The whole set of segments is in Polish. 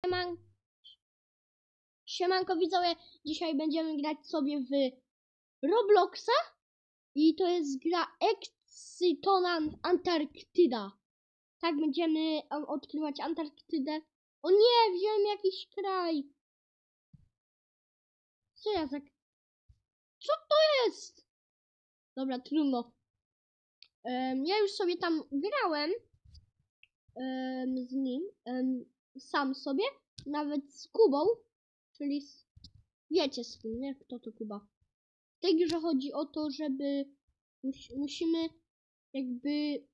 Siemanko widzowie, dzisiaj będziemy grać sobie w Robloxa i to jest gra Exciton Antarktyda. Tak, będziemy odkrywać Antarktydę. O nie, wziąłem jakiś kraj. Co ja za... Co to jest? Dobra, trudno. Ja już sobie tam grałem z nim, sam sobie, nawet z Kubą, czyli wiecie z kim, nie? Kto to Kuba. W tej grze chodzi o to, żeby musimy jakby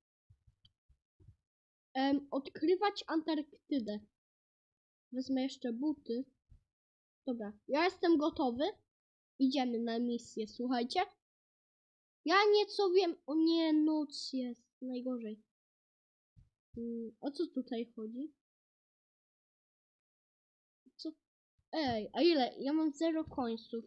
odkrywać Antarktydę. Wezmę jeszcze buty. Dobra, ja jestem gotowy. Idziemy na misję, słuchajcie. Ja nieco wiem. O nie, noc jest. Najgorzej. O co tutaj chodzi? Co? Ej, a ile? Ja mam 0 końców.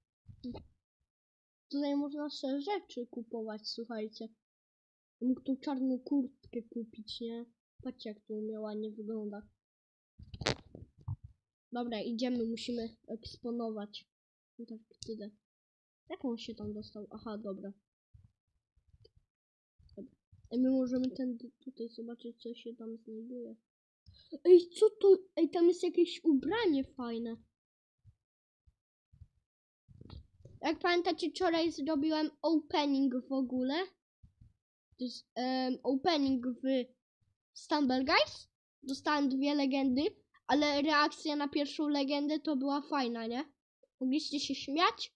Tutaj można sobie rzeczy kupować, słuchajcie. Mógł tą czarną kurtkę kupić, nie? Patrzcie jak to ładnie wygląda. Dobra, idziemy, musimy eksponować Antarktydę. Jak on się tam dostał? Aha, dobra. I my możemy tutaj zobaczyć, co się tam znajduje. Ej, co to? Ej, tam jest jakieś ubranie fajne. Jak pamiętacie, wczoraj zrobiłem opening w ogóle. To jest opening w Stumble Guys. Dostałem 2 legendy, ale reakcja na pierwszą legendę to była fajna, nie? Mogliście się śmiać?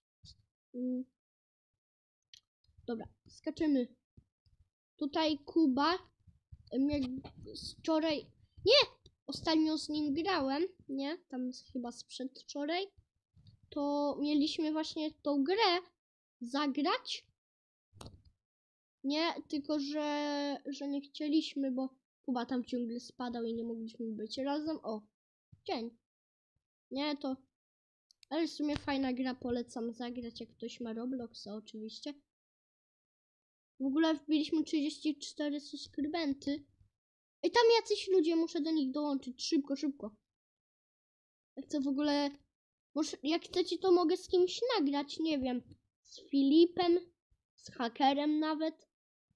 Dobra, skaczymy. Tutaj Kuba. Wczoraj... Nie! Ostatnio z nim grałem, nie? Tam chyba sprzed wczoraj. To mieliśmy właśnie tą grę zagrać. Nie, tylko że nie chcieliśmy, bo Kuba tam ciągle spadał i nie mogliśmy być razem. O, dzień. Nie, to... Ale w sumie fajna gra, polecam zagrać, jak ktoś ma Robloxa oczywiście. W ogóle wbiliśmy 34 subskrybenty. I tam jacyś ludzie, muszę do nich dołączyć. Szybko, szybko. Jak chcę w ogóle... Jak chcecie, to mogę z kimś nagrać, nie wiem. Z Filipem, z hakerem nawet.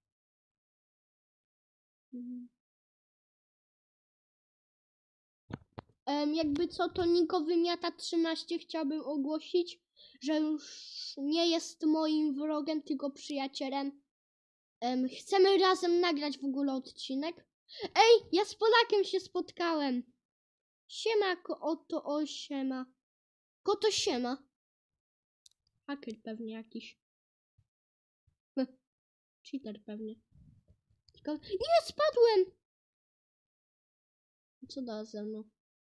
Jakby co, to Niko Wymiata 13 chciałbym ogłosić, że już nie jest moim wrogiem, tylko przyjacielem. Chcemy razem nagrać w ogóle odcinek. Ej, ja z Polakiem się spotkałem. Siema, siema. Koto siema. Haker pewnie jakiś. Cheater pewnie. Nie, spadłem! Co da ze mną?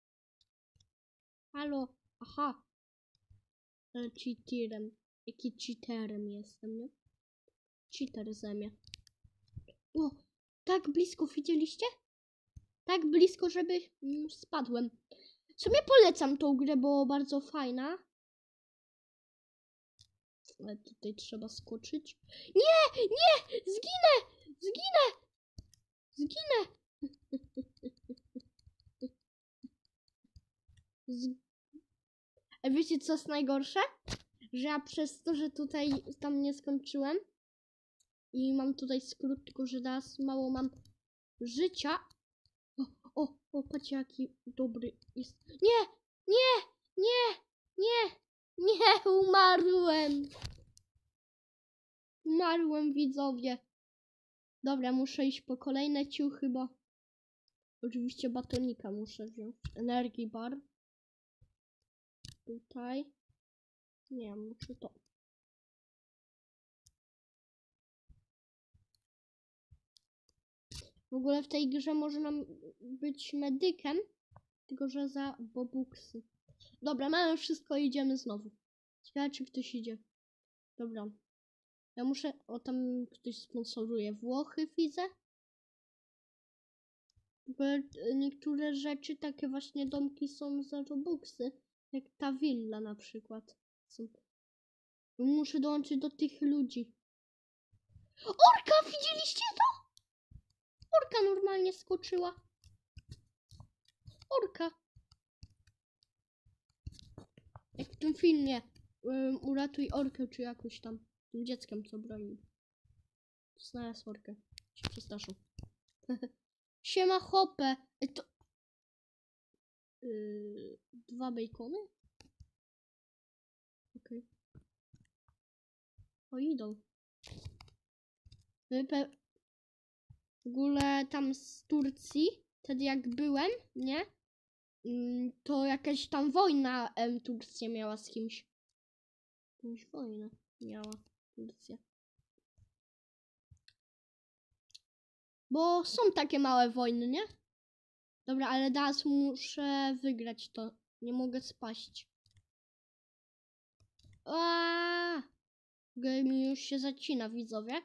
Halo, aha. Cheaterem. Jaki cheaterem jestem, nie? Cheater ze mnie. O, tak blisko, widzieliście? Tak blisko, żeby spadłem. W sumie polecam tą grę, bo bardzo fajna. Ale tutaj trzeba skoczyć. Nie, nie, zginę, zginę, zginę. A wiecie co jest najgorsze? Że ja przez to, że tutaj tam nie skończyłem i mam tutaj skrót, tylko że teraz mało mam życia. Patrzcie jaki dobry jest. Nie, nie, nie, nie, nie, umarłem. Umarłem, widzowie. Dobra, muszę iść po kolejne ciuchy, bo oczywiście batonika muszę wziąć. Energii bar. Tutaj. Nie, muszę to. W ogóle w tej grze można być medykiem, tylko że za bobuksy. Dobra, mamy wszystko, idziemy znowu. Ciekawe, czy ktoś idzie. Dobra. Ja muszę... O, tam ktoś sponsoruje Włochy, widzę. Bo niektóre rzeczy, takie właśnie domki są za robuxy. Jak ta willa na przykład. Muszę dołączyć do tych ludzi. Orka! Widzieliście to? Orka normalnie skoczyła. Orka. tym filmie uratuj orkę, czy jakoś tam tym dzieckiem, co broni. Znalazł orkę. Się przestraszył. Siema hopę. To... 2 bacony? Okej. O, idą. W ogóle tam z Turcji, wtedy jak byłem, nie? To jakaś tam wojna Turcja miała z kimś. Jakąś wojnę miała Turcja. Bo są takie małe wojny, nie? Dobra, ale teraz muszę wygrać to. Nie mogę spaść. Game mi już się zacina, widzowie.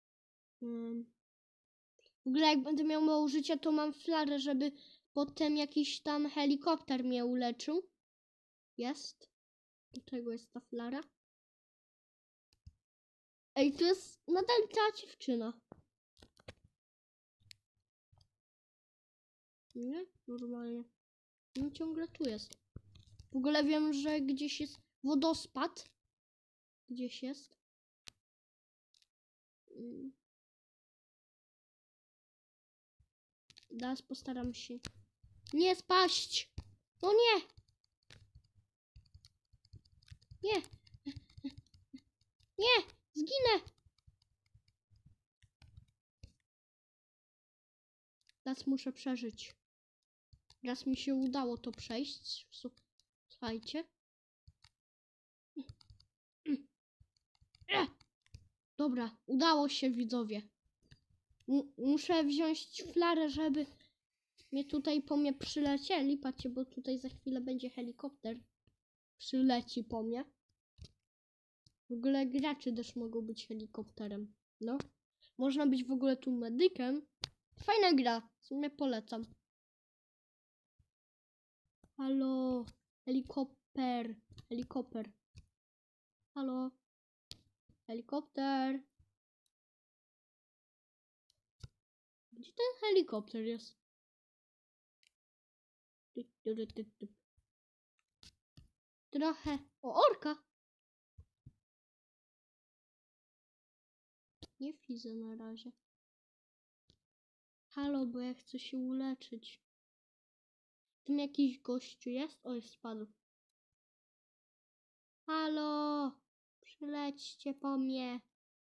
W ogóle jak będę miał mało życia, to mam flarę, żeby potem jakiś tam helikopter mnie uleczył. Jest. Do czego jest ta flara? Ej, to jest nadal ta dziewczyna. Nie? Normalnie. No ciągle tu jest. W ogóle wiem, że gdzieś jest wodospad. Gdzieś jest. Teraz postaram się nie spaść. No nie! Nie! Nie! Zginę! Teraz muszę przeżyć. Raz mi się udało to przejść. Słuchajcie. Dobra, udało się, widzowie. Muszę wziąć flarę, żeby mnie tutaj po mnie przylecieli. Patrzcie, bo tutaj za chwilę będzie helikopter. Przyleci po mnie. W ogóle gracze też mogą być helikopterem. No. Można być w ogóle tu medykiem. Fajna gra. W sumie polecam. Halo. Helikopter. Helikopter. Halo. Helikopter. Gdzie ten helikopter jest? Trochę. O, orka. Nie widzę na razie. Halo, bo ja chcę się uleczyć. Tam jakiś gościu jest? Oj, spadł. Halo! Przylećcie po mnie.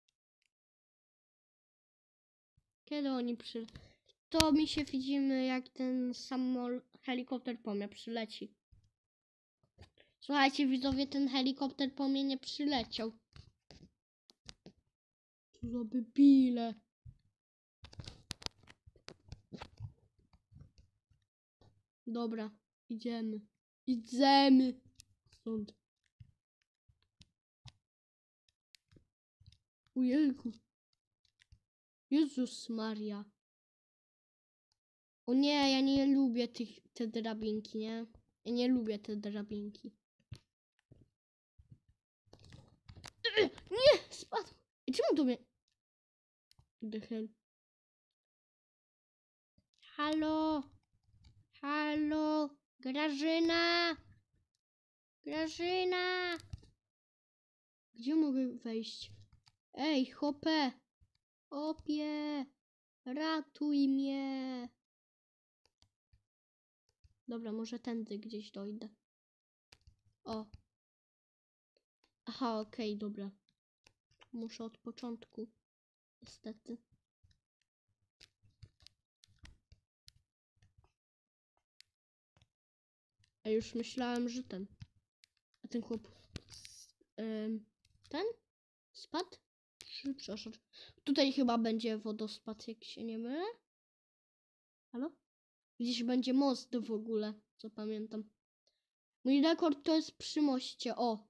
Kiedy oni To mi się widzimy, jak ten helikopter po mnie przyleci. Słuchajcie, widzowie, ten helikopter po mnie nie przyleciał. Co za debile. Dobra, idziemy. Idziemy stąd. Ojejku. Jezus Maria. O nie, ja nie lubię te drabinki, nie? Ja nie lubię te drabinki. Nie, spadł. I czemu to mnie... The hell? Halo? Halo? Grażyna? Grażyna? Gdzie mogę wejść? Ej, hopę! Hopie! Ratuj mnie! Dobra, może tędy gdzieś dojdę. O. Aha, okej, dobra. Muszę od początku. Niestety. A już myślałem, że ten. A ten chłop... ten? Spadł? Czy przeszedł? Tutaj chyba będzie wodospad, jak się nie mylę. Halo? Gdzieś będzie most w ogóle, co pamiętam. Mój rekord to jest przy moście, o.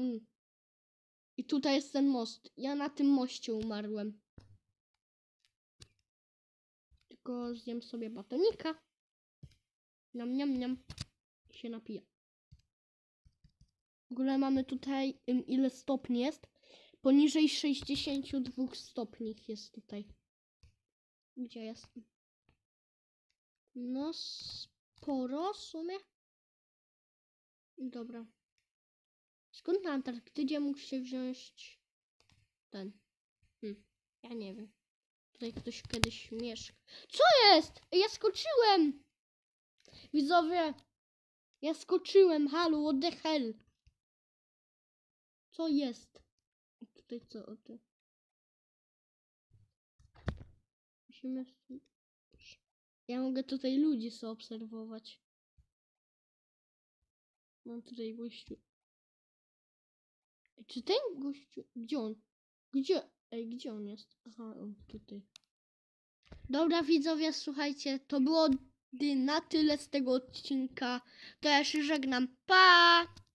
I tutaj jest ten most. Ja na tym moście umarłem. Tylko zjem sobie batonika. Niam, niam, niam. I się napiję. W ogóle mamy tutaj, ile stopni jest? Poniżej 62 stopni jest tutaj. Gdzie jest? No sporo w sumie. Dobra. Skąd na Antarktydzie mógł się wziąć ten? Ja nie wiem. Tutaj ktoś kiedyś mieszkał. Co jest? Ja skoczyłem! Widzowie! Ja skoczyłem, halo, what the hell? Co jest? Tutaj co o ty? Musimy... Ja mogę tutaj ludzi sobie obserwować. Mam tutaj gościu. Czy ten gościu... Gdzie on? Gdzie on jest? Aha, on tutaj. Dobra widzowie, słuchajcie, to było na tyle z tego odcinka. To ja się żegnam. Pa!